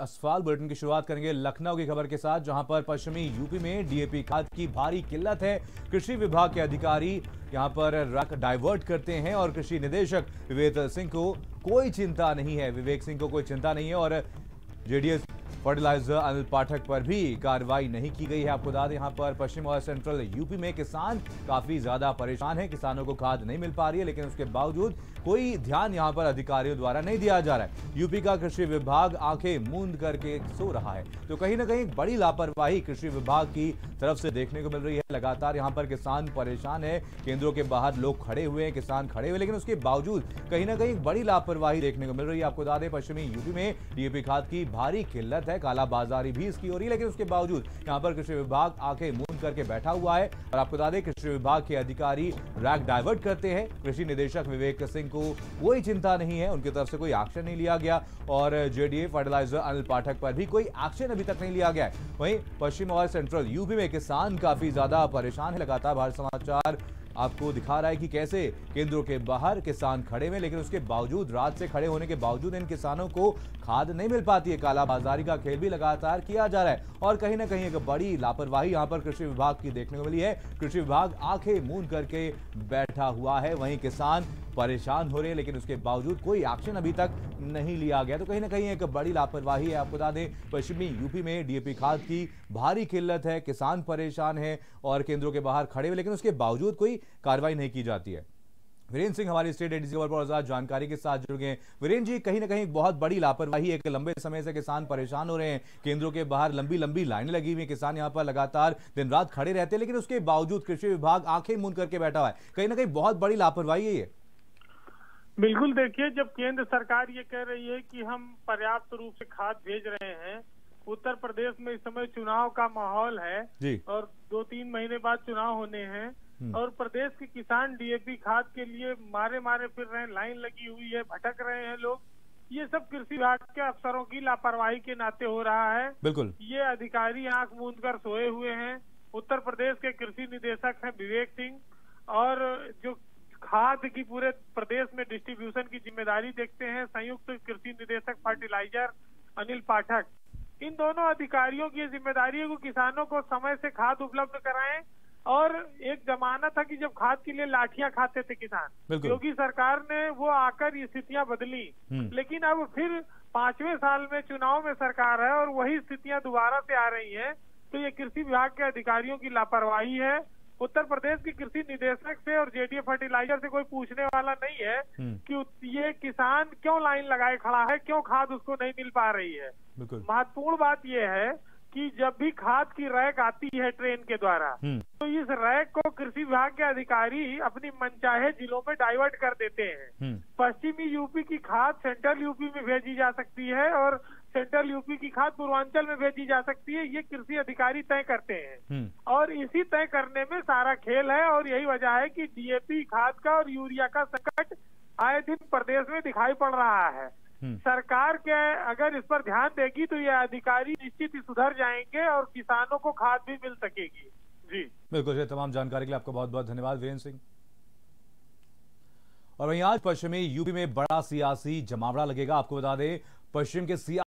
असफाल bulletin की शुरुआत करेंगे लखनऊ की खबर के साथ, जहां पर पश्चिमी यूपी में डीएपी खाद की भारी किल्लत है। कृषि विभाग के अधिकारी यहां पर रख डाइवर्ट करते हैं और कृषि निदेशक विवेक सिंह को कोई चिंता नहीं है और जेडीएस फर्टिलाइजर अनिल पाठक पर भी कार्रवाई नहीं की गई है। आपको बता दें, यहां पर पश्चिम और सेंट्रल यूपी में किसान काफी ज्यादा परेशान हैं। किसानों को खाद नहीं मिल पा रही है, लेकिन उसके बावजूद कोई ध्यान यहां पर अधिकारियों द्वारा नहीं दिया जा रहा है। यूपी का कृषि विभाग आंखें मूंद करके सो रहा है, तो कहीं ना कहीं बड़ी लापरवाही कृषि विभाग की तरफ से देखने को मिल रही है। लगातार यहां पर किसान परेशान है, केंद्रों के बाहर लोग खड़े हुए हैं, किसान खड़े हुए, लेकिन उसके बावजूद कहीं ना कहीं बड़ी लापरवाही देखने को मिल रही है। आपको बता दें, पश्चिमी यूपी में डीएपी खाद की भारी किल्लत है, कालाबाजारी भी इसकी हो रही है, लेकिन उसके बावजूद यहां पर कृषि विभाग आंखें मूंद करके बैठा हुआ है। और आपको बता दें, कृषि विभाग के अधिकारी रैक डाइवर्ट करते हैं। कृषि निदेशक विवेक सिंह को कोई चिंता नहीं है, उनकी तरफ से कोई एक्शन नहीं लिया गया और जेडीए फर्टिलाइजर अनिल पाठक पर भी कोई एक्शन अभी तक नहीं लिया गया है। वहीं पश्चिम और सेंट्रल यूपी में किसान काफी ज्यादा परेशान है। लगातार भारत समाचार आपको दिखा रहा है कि कैसे केंद्रों के बाहर किसान खड़े हुए, लेकिन उसके बावजूद, रात से खड़े होने के बावजूद इन किसानों को खाद नहीं मिल पाती है। कालाबाजारी का खेल भी लगातार किया जा रहा है और कहीं ना कहीं एक बड़ी लापरवाही यहां पर कृषि विभाग की देखने को मिली है। कृषि विभाग आंखें मूंद करके बैठा हुआ है, वहीं किसान परेशान हो रहे हैं, लेकिन उसके बावजूद कोई एक्शन अभी तक नहीं लिया गया। तो कहीं ना कहीं एक बड़ी लापरवाही है। आपको बता दें, पश्चिमी यूपी में डीएपी खाद की भारी किल्लत है, किसान परेशान है और केंद्रों के बाहर खड़े हुए, लेकिन उसके बावजूद कोई कार्रवाई नहीं की जाती है। वीरेंद्र सिंह हमारी स्टेट एडीसी खबर पर जानकारी के साथ जुड़ गए। वीरेंद्र जी, कहीं ना कहीं बहुत बड़ी लापरवाही है। लंबे समय से किसान परेशान हो रहे हैं, केंद्रों के बाहर लंबी लंबी लाइनें लगी हुई हैं, किसान यहां पर लगातार दिन रात खड़े रहते हैं, लेकिन उसके बावजूद कृषि विभाग आंखें मूंद करके बैठा हुआ है। कहीं ना कहीं बहुत बड़ी लापरवाही है ये। बिल्कुल, देखिए, जब केंद्र सरकार ये कह रही है कि हम पर्याप्त रूप से खाद भेज रहे हैं, उत्तर प्रदेश में इस समय चुनाव का माहौल है और 2-3 महीने बाद चुनाव होने हैं और प्रदेश के किसान डीएपी खाद के लिए मारे फिर रहे हैं, लाइन लगी हुई है, भटक रहे हैं लोग। ये सब कृषि विभाग के अफसरों की लापरवाही के नाते हो रहा है। बिल्कुल, ये अधिकारी आंख मूंद कर सोए हुए हैं। उत्तर प्रदेश के कृषि निदेशक हैं विवेक सिंह, और जो खाद की पूरे प्रदेश में डिस्ट्रीब्यूशन की जिम्मेदारी देखते हैं संयुक्त कृषि निदेशक फर्टिलाइजर अनिल पाठक। इन दोनों अधिकारियों की जिम्मेदारी है कि किसानों को समय से खाद उपलब्ध कराएं। और एक जमाना था कि जब खाद के लिए लाठियां खाते थे किसान, योगी सरकार ने वो आकर ये स्थितियां बदली, लेकिन अब फिर 5वें साल में चुनाव में सरकार है और वही स्थितियां दोबारा से आ रही हैं। तो ये कृषि विभाग के अधिकारियों की लापरवाही है। उत्तर प्रदेश के कृषि निदेशक से और जेडीए फर्टिलाइजर से कोई पूछने वाला नहीं है कि ये किसान क्यों लाइन लगाए खड़ा है, क्यों खाद उसको नहीं मिल पा रही है। महत्वपूर्ण बात यह है कि जब भी खाद की रैक आती है ट्रेन के द्वारा, तो इस रैक को कृषि विभाग के अधिकारी अपनी मनचाहे जिलों में डाइवर्ट कर देते हैं। पश्चिमी यूपी की खाद सेंट्रल यूपी में भेजी जा सकती है और सेंट्रल यूपी की खाद पूर्वांचल में भेजी जा सकती है। ये कृषि अधिकारी तय करते हैं और इसी तय करने में सारा खेल है। और यही वजह है कि डीएपी खाद का और यूरिया का संकट आए दिन प्रदेश में दिखाई पड़ रहा है। सरकार के अगर इस पर ध्यान देगी तो ये अधिकारी निश्चित ही सुधर जाएंगे और किसानों को खाद भी मिल सकेगी। जी बिल्कुल, ये तमाम जानकारी के लिए आपको बहुत बहुत धन्यवाद वीरेंद्र सिंह। और वहीं आज पश्चिमी यूपी में बड़ा सियासी जमावड़ा लगेगा। आपको बता दें, पश्चिम के